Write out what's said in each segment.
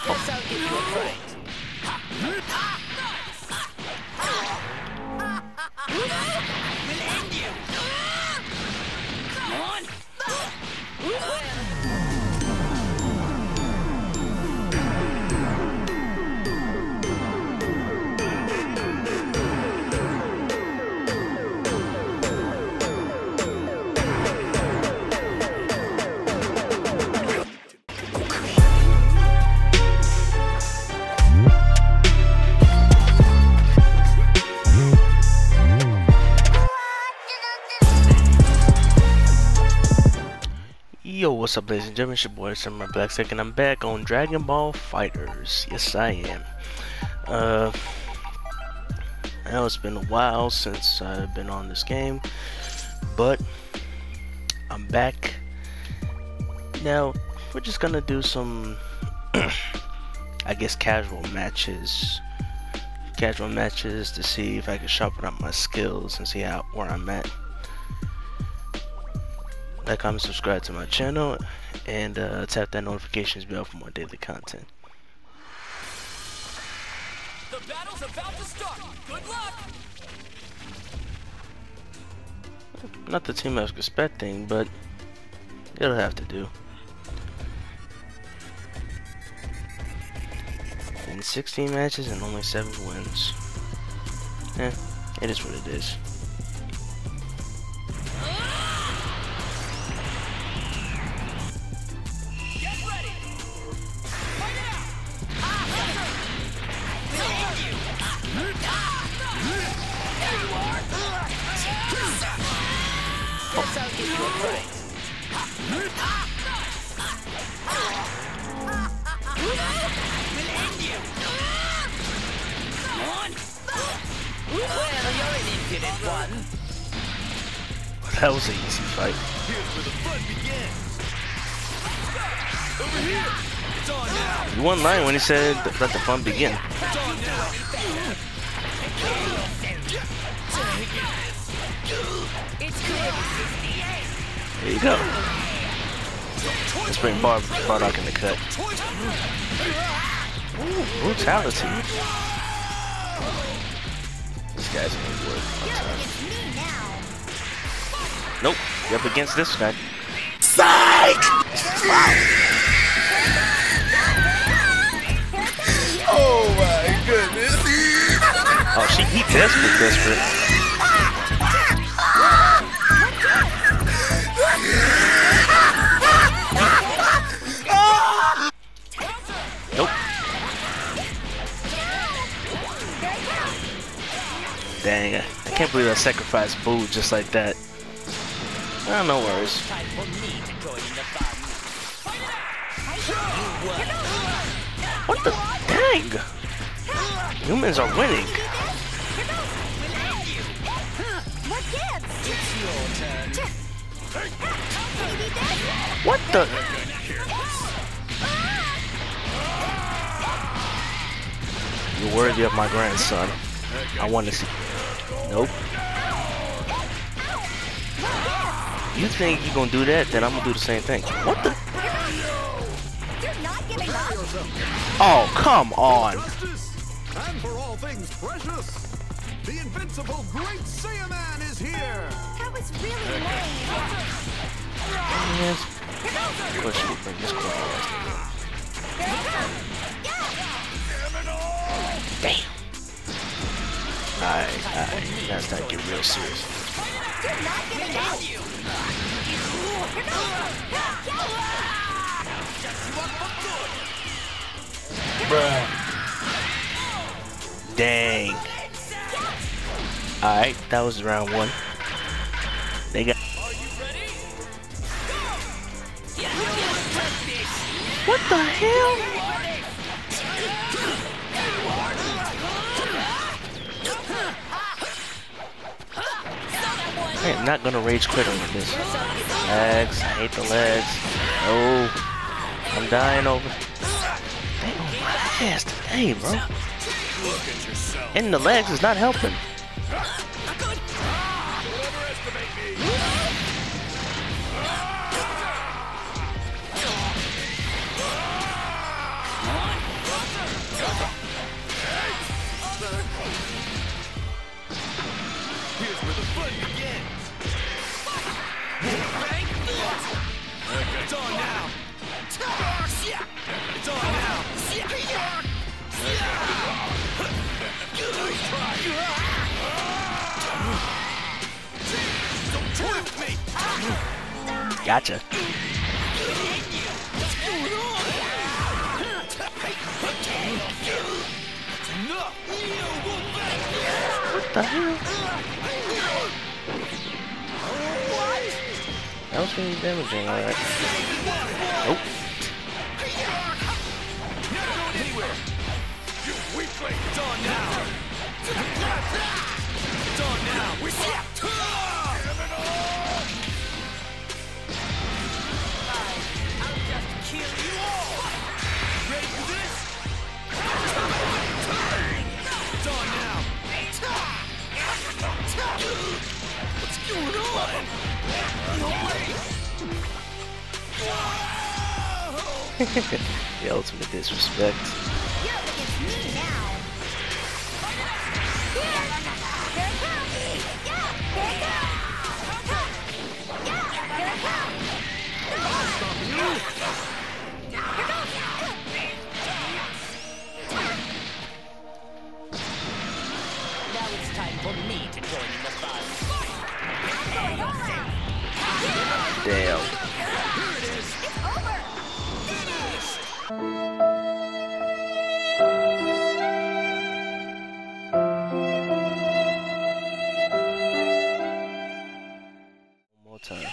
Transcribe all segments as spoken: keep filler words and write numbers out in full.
Guess I'll give you a fright. We'll end you. Come on. Yo, what's up, ladies and gentlemen? It's your boy Samurai Blacksec, and I'm back on Dragon Ball FighterZ. Yes, I am. Uh, I know it's been a while since I've been on this game, but I'm back. Now, we're just gonna do some, I guess, casual matches. Casual matches to see if I can sharpen up my skills and see how where I'm at. Like, comment, subscribe to my channel, and uh, tap that notifications bell for more daily content. The battle's about to start. Good luck. Not the team I was expecting, but it'll have to do. In sixteen matches and only seven wins. Eh, it is what it is. Guess I'll give you a fright. We'll end you. Come on. Well, you're an impudent one. That was an easy fight. Here's where the fun begins. Over here. It's on now. You won line when he said th let the fun begin. It's on now. It's clear sixty-eight. There you go. Let's bring Bar Bardock in the cut. Ooh, brutality. This guy's gonna work. Nope, you're up against this guy. Psych! Wow. Oh my goodness. Oh, she he desperate, desperate. Nope. Dang, I can't believe I sacrificed Boo just like that. Oh, no worries. Time for me to join in the fun. What the dang? Humans are winning. What gives? It's your turn. What the? You're worthy of my grandson. I want to see. Nope. You think you're gonna do that, then I'm gonna do the same thing. What the? You're not giving up. Oh, come on. Justice, and for all things precious, the invincible Great Saiyaman is here. That was really lame. Yes. Push it, bring this close. Damn. Alright, alright. Now it's time to get real serious. You're not giving up. Bruh. Dang. Alright, that was round one. They got. What the hell? I am not gonna rage quit on this. Legs, I hate the legs. Oh, I'm dying over. Dang, oh my ass today, bro. And the legs is not helping. Gotcha. What the hell? That was really damaging, alright. Nope. Weakling, done now. Done now. We see it. I'll just kill you all. Ready for this? Done now. What's going on? No way. The ultimate disrespect. You're up against me now. Here. Here it comes. Yeah. Here it comes. Yeah. Here it comes. Come on. Here goes. Now it's time for me to join in the fun. Damn. It's over. Finished. One more time.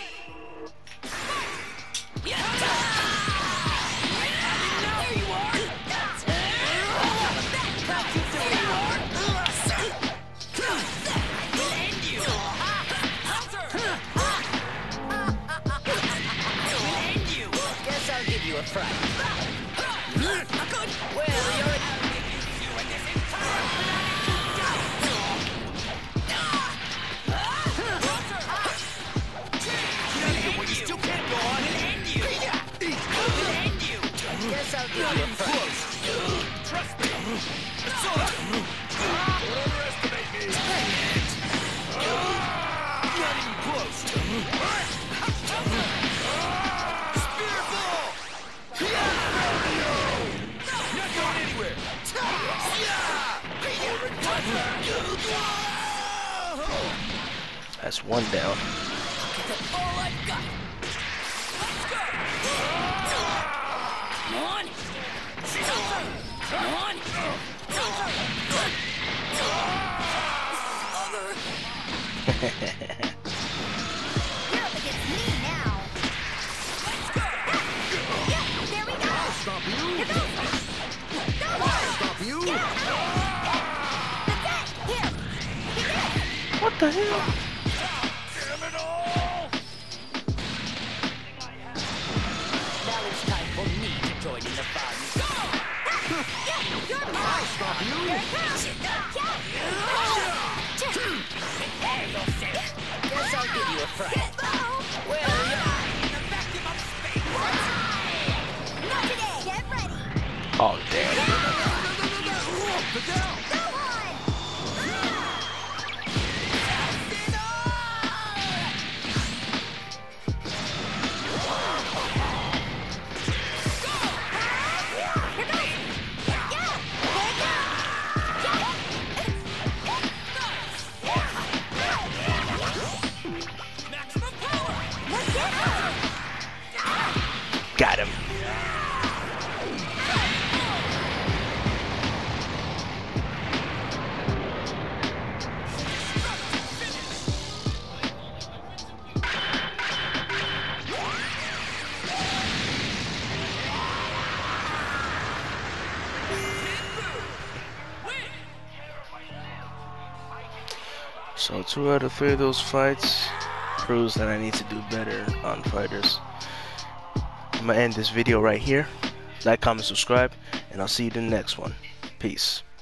Guess I'll give you a fright. Well, you're You still can't go on. Guess I'll give you a fright. Trust me. It's all right. Don't underestimate me. Not even close. Spearball! Not going anywhere. That's one down. All I've got. Let's go. Come on. Come on. You're up against me now. Yeah. There we go. Stop you. Here goes. Go on. Stop you. That's it. Here. He did it. What the hell? Now it's time for me to join in the fun. Yeah. You're mine. Stop you. Here it comes. Guess I'll give you a fright. Well, Not today. Get ready. Oh, damn. The down. Go on. Here goes. Yeah. There it goes. maximum power. Let's get it. Got him. So two out of three of those fights proves that I need to do better on fighters. I'm gonna end this video right here. Like, comment, subscribe, and I'll see you in the next one. Peace.